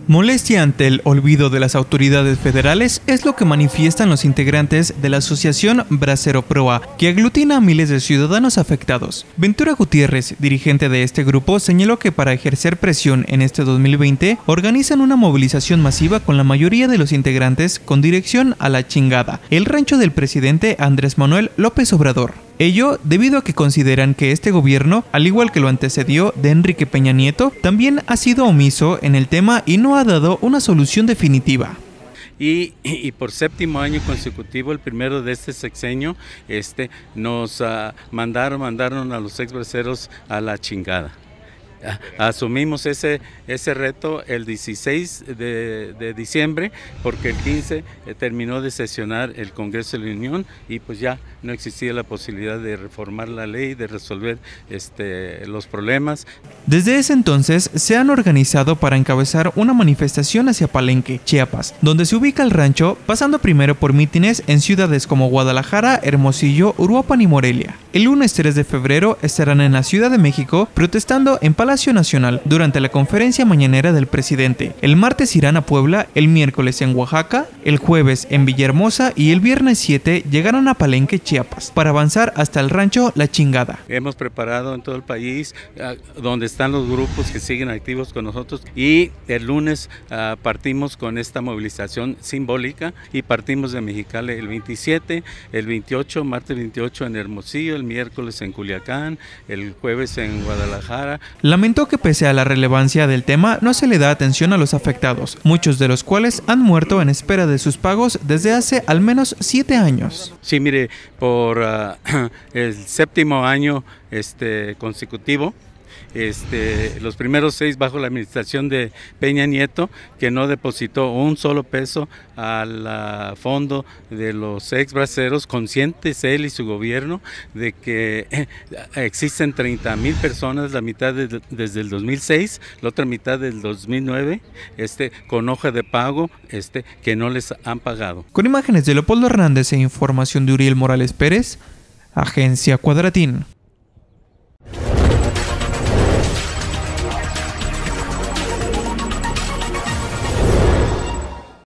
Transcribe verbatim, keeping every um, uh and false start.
Molestia ante el olvido de las autoridades federales es lo que manifiestan los integrantes de la asociación Bracero Proa, que aglutina a miles de ciudadanos afectados. Ventura Gutiérrez, dirigente de este grupo, señaló que para ejercer presión en este dos mil veinte, organizan una movilización masiva con la mayoría de los integrantes con dirección a La Chingada, el rancho del presidente Andrés Manuel López Obrador. Ello debido a que consideran que este gobierno, al igual que lo antecedió de Enrique Peña Nieto, también ha sido omiso en el tema y no ha dado una solución definitiva. Y, y por séptimo año consecutivo, el primero de este sexenio, este, nos uh, mandaron, mandaron a los exbraceros a la chingada. Asumimos ese, ese reto el dieciséis de, de diciembre porque el quince eh, terminó de sesionar el Congreso de la Unión y pues ya no existía la posibilidad de reformar la ley, de resolver este, los problemas. Desde ese entonces se han organizado para encabezar una manifestación hacia Palenque, Chiapas, donde se ubica el rancho, pasando primero por mítines en ciudades como Guadalajara, Hermosillo, Uruapan y Morelia. El lunes tres de febrero estarán en la Ciudad de México protestando en Palacio Nacional durante la conferencia mañanera del presidente. El martes irán a Puebla, el miércoles en Oaxaca, el jueves en Villahermosa y el viernes siete llegarán a Palenque, Chiapas, para avanzar hasta el rancho La Chingada. Hemos preparado en todo el país uh, donde están los grupos que siguen activos con nosotros y el lunes uh, partimos con esta movilización simbólica y partimos de Mexicali el veintisiete, el veintiocho, martes veintiocho en Hermosillo, el miércoles en Culiacán, el jueves en Guadalajara. Lamentó que pese a la relevancia del tema no se le da atención a los afectados, muchos de los cuales han muerto en espera de sus pagos desde hace al menos siete años. Sí, mire, por uh, el séptimo año este, consecutivo, Este, los primeros seis bajo la administración de Peña Nieto, que no depositó un solo peso al uh, fondo de los ex braceros, conscientes él y su gobierno de que eh, existen treinta mil personas, la mitad de, desde el dos mil seis, la otra mitad del dos mil nueve, este, con hoja de pago este, que no les han pagado. Con imágenes de Leopoldo Hernández e información de Uriel Morales Pérez, Agencia Cuadratín.